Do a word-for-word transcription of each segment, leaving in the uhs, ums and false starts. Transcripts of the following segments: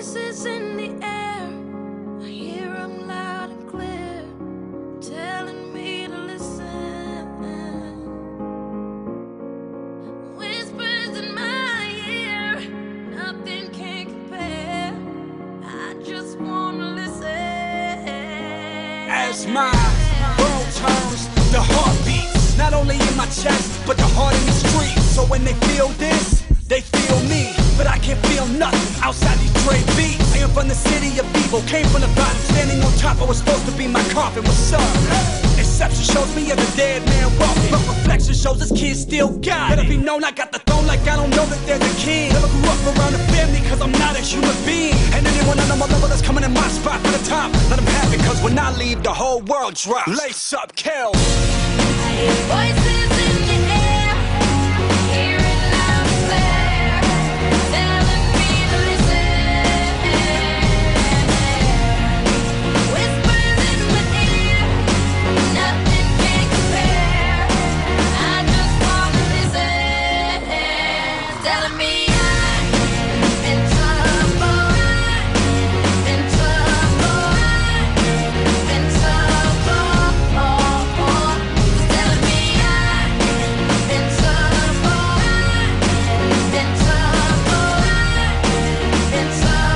voices in the air, I hear them loud and clear, telling me to listen. Whispers in my ear, nothing can compare. I just wanna listen. As my world turns, the heart beats, not only in my chest, but the heart in the street. So when they feel this, they feel me, but I can't feel nothing outside these Dre beats. I am from the city of evil, came from the bottom, standing on top. I was supposed to be my coffin. What's up? Inception shows me as a dead man walking, but reflection shows this kid still got it. Let it be known I got the throne like I don't know that there's a king. Never grew up around a family cause I'm not a human being. And anyone on my level that's coming in my spot for the top, let them have it, cause when I leave the whole world drops. Lace up, kill. I hear voices in the air, hear it loud and clear, telling me to listen. Whispers in my ear, nothing can compare. I just wanna listen, telling me I'm in trouble, in trouble, in trouble. Telling me I'm in trouble, in trouble, in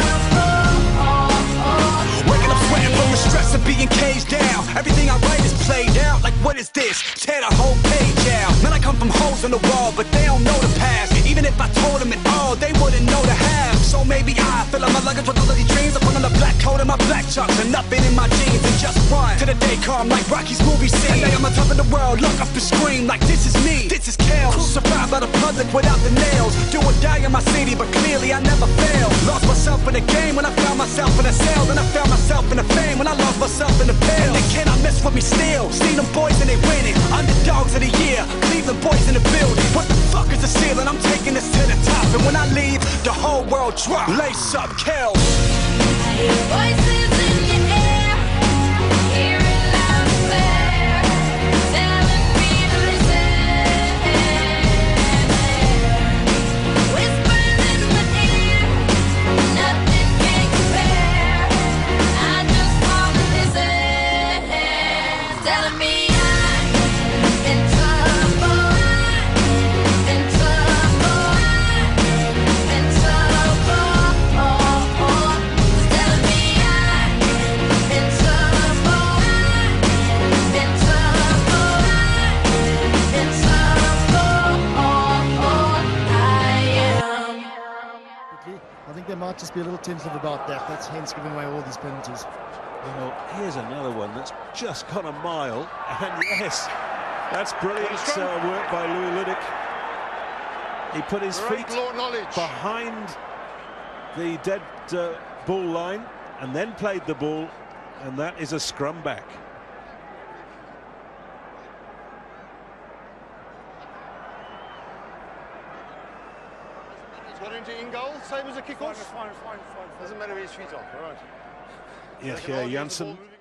trouble. Waking up sweating from the stress of being caged down. Everything I write is played out. Like what is this? Tear the whole page out. Man, I come from holes in the wall, but they don't know the past. Even if I told them it all, they wouldn't know the half. So maybe I fill up my luggage with all of these dreams. I put on the black coat and my black chucks and nothing in my jeans and just run to the day calm like Rocky's movie scene. And I'm on top of the world, look up and scream like this is me, this is Kel. Crucified by the public without the nails. Do or die in my city, but clearly I never failed. Lost myself in the game when I found myself in a cell. Then I found myself in the fame when I lost myself in the pill. And they cannot mess with me still. See them boys and they winning. Underdogs of the year, Cleveland boys in the building. What the fuck is the ceiling? I'm taking this to the top. And when I leave, the whole world drop. Lace up, Kel. I hear voices in the air, hear it loud and clear, telling me to listen. Whispers in my ear, nothing can compare. I just wanna listen, telling me I'm in trouble, in trouble, in trouble. Telling me I'm in trouble, in trouble, in trouble. I am. I think they might just be a little tentative about that. That's hence giving away all these penalties. Well, here's another one that's just gone a mile, and yes, that's brilliant uh, work by Louis Ludik. He put his Great feet law knowledge behind the dead uh, ball line and then played the ball, and that is a scrum back. It's got into in goal, same as a kick-off. Fine, fine, fine, fine. Doesn't matter where his feet are. All right. Yeah, They can yeah, argue the ball Janssen moving